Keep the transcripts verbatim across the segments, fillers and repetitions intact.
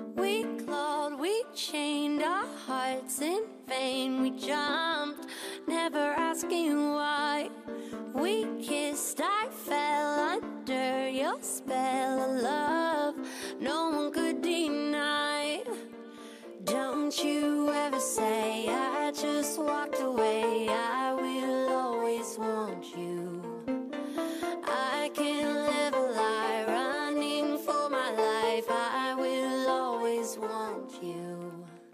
We clawed, we chained our hearts in vain. We jumped, never asking why. We kissed, I fell under your spell of love no one could deny. Don't you ever say I just walked away. I will always want you. I can't live a lie, running for my life. I will always want you.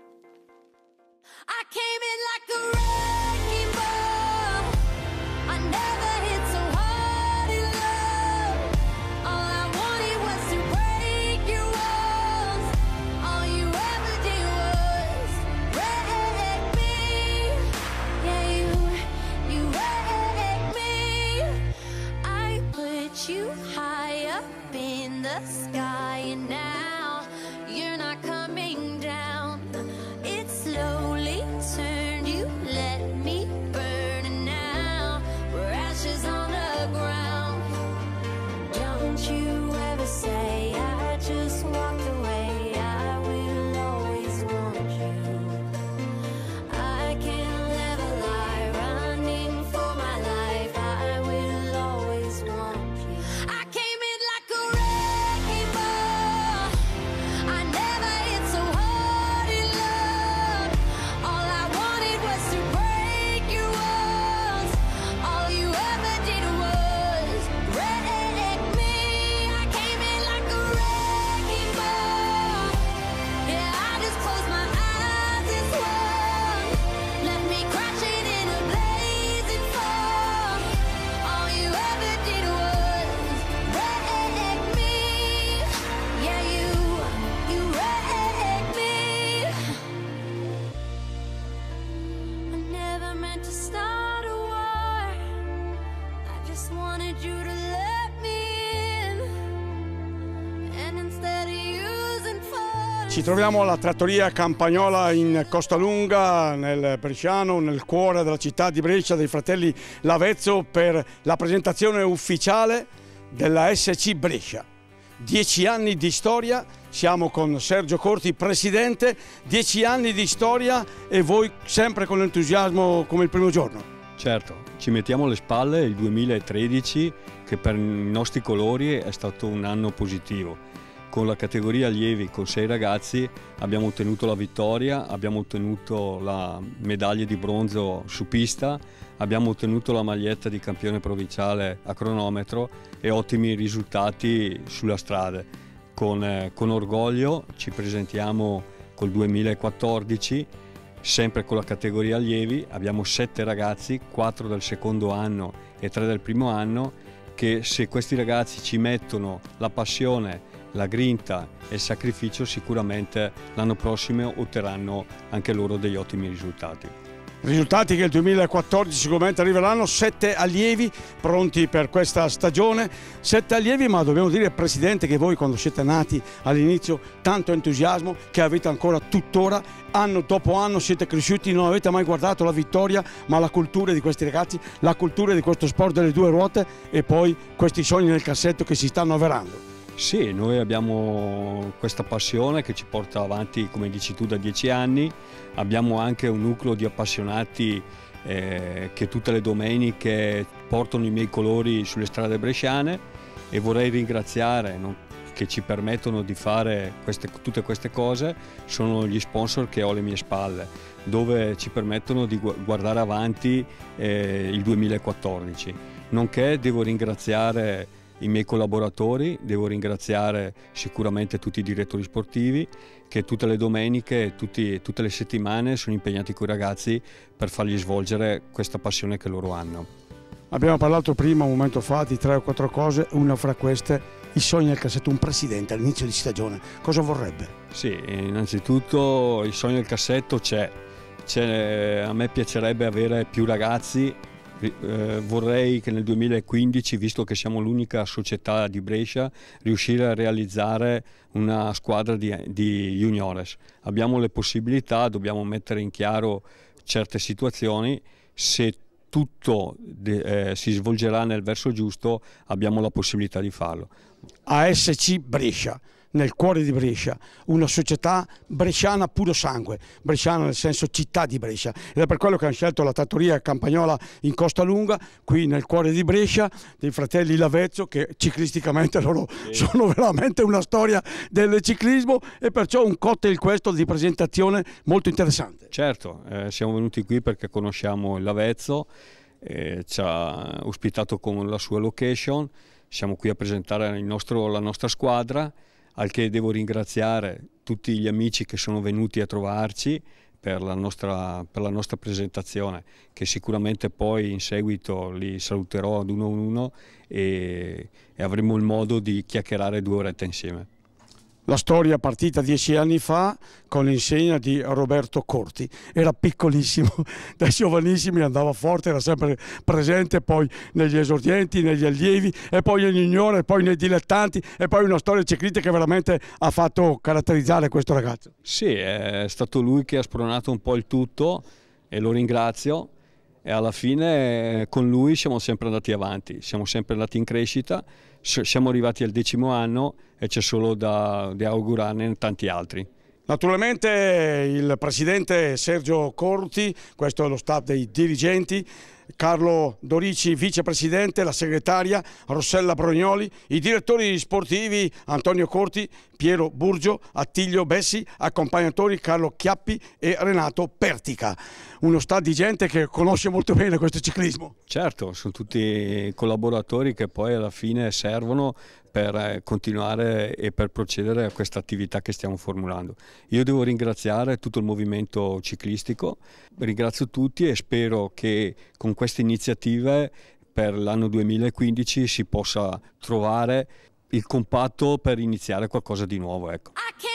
I came in like a wrecking ball. I never hit so hard in love. All I wanted was to break your walls. All you ever did was wreck me. Yeah, you, you wrecked me. I put you high up in the sky, and now you're not coming down. It slowly turned, you let me burn, and now we're ashes on the ground. Don't you ever say I just walked away. I will always want you. I can't live a lie, running for my life. I will always want you. I came in like a wrecking ball. I never hit so hard in love. All I wanted was to break your walls. All you ever did was wreck me. I came in like a wrecking ball. Yeah, I just closed my eyes and swung. Left me crashing in a blazing fall. All you ever did was wreck me. Yeah, you, you wrecked me. I never meant to start a war. I just wanted you to let me in. And instead of using force. Ci troviamo alla trattoria Campagnola in Costalunga, nel Bresciano, nel cuore della città di Brescia, dei fratelli Lavezzo, per la presentazione ufficiale della S C Brescia. Dieci anni di storia, siamo con Sergio Corti, presidente, dieci anni di storia e voi sempre con entusiasmo come il primo giorno. Certo, ci mettiamo alle spalle il duemilatredici, che per i nostri colori è stato un anno positivo. Con la categoria allievi, con sei ragazzi, abbiamo ottenuto la vittoria, abbiamo ottenuto la medaglia di bronzo su pista, abbiamo ottenuto la maglietta di campione provinciale a cronometro e ottimi risultati sulla strada. Con, eh, con orgoglio ci presentiamo col duemilaquattordici, sempre con la categoria allievi. Abbiamo sette ragazzi, quattro del secondo anno e tre del primo anno, che se questi ragazzi ci mettono la passione, la grinta e il sacrificio, sicuramente l'anno prossimo otterranno anche loro degli ottimi risultati. Risultati che il duemilaquattordici sicuramente arriveranno, sette allievi pronti per questa stagione, sette allievi, ma dobbiamo dire, Presidente, che voi quando siete nati all'inizio tanto entusiasmo che avete ancora tuttora, anno dopo anno siete cresciuti, non avete mai guardato la vittoria ma la cultura di questi ragazzi, la cultura di questo sport delle due ruote e poi questi sogni nel cassetto che si stanno avverando. Sì, noi abbiamo questa passione che ci porta avanti, come dici tu, da dieci anni. Abbiamo anche un nucleo di appassionati eh, che tutte le domeniche portano i miei colori sulle strade bresciane, e vorrei ringraziare, no, che ci permettono di fare queste, tutte queste cose, sono gli sponsor che ho alle mie spalle, dove ci permettono di guardare avanti eh, il duemilaquattordici. Nonché devo ringraziare i miei collaboratori, devo ringraziare sicuramente tutti i direttori sportivi che tutte le domeniche, tutti, tutte le settimane sono impegnati con i ragazzi per fargli svolgere questa passione che loro hanno. Abbiamo parlato prima, un momento fa, di tre o quattro cose, una fra queste, i sogni nel cassetto. Un presidente all'inizio di stagione cosa vorrebbe? Sì, innanzitutto il sogno del cassetto c'è, a me piacerebbe avere più ragazzi. Eh, vorrei che nel duemilaquindici, visto che siamo l'unica società di Brescia, riuscire a realizzare una squadra di, di juniores. Abbiamo le possibilità, dobbiamo mettere in chiaro certe situazioni. Se tutto eh, si svolgerà nel verso giusto, abbiamo la possibilità di farlo. A S C Brescia, nel cuore di Brescia, una società bresciana puro sangue, bresciana nel senso città di Brescia, ed è per quello che hanno scelto la trattoria Campagnola in Costa Lunga, qui nel cuore di Brescia, dei fratelli Lavezzo, che ciclisticamente loro sì. sono veramente una storia del ciclismo, e perciò un cocktail questo di presentazione molto interessante. Certo, eh, siamo venuti qui perché conosciamo il Lavezzo, eh, ci ha ospitato con la sua location, siamo qui a presentare il nostro, la nostra squadra, al che devo ringraziare tutti gli amici che sono venuti a trovarci per la nostra, per la nostra presentazione, che sicuramente poi in seguito li saluterò ad uno a uno e, e avremo il modo di chiacchierare due orette insieme. La storia partita dieci anni fa con l'insegna di Roberto Corti, era piccolissimo, dai giovanissimi andava forte, era sempre presente poi negli esordienti, negli allievi e poi negli junior e poi nei dilettanti, e poi una storia ciclistica che veramente ha fatto caratterizzare questo ragazzo. Sì, è stato lui che ha spronato un po' il tutto e lo ringrazio, e alla fine con lui siamo sempre andati avanti, siamo sempre andati in crescita, siamo arrivati al decimo anno e c'è solo da, da augurarne tanti altri. Naturalmente il presidente Sergio Corti, questo è lo staff dei dirigenti, Carlo Dorici vicepresidente, la segretaria Rossella Brognoli, i direttori sportivi Antonio Corti, Piero Burgio, Attilio Bessi, accompagnatori Carlo Chiappi e Renato Pertica. Uno staff di gente che conosce molto bene questo ciclismo. Certo, sono tutti collaboratori che poi alla fine servono per continuare e per procedere a questa attività che stiamo formulando. Io devo ringraziare tutto il movimento ciclistico, ringrazio tutti e spero che con queste iniziative per l'anno duemilaquindici si possa trovare il compatto per iniziare qualcosa di nuovo. Ecco.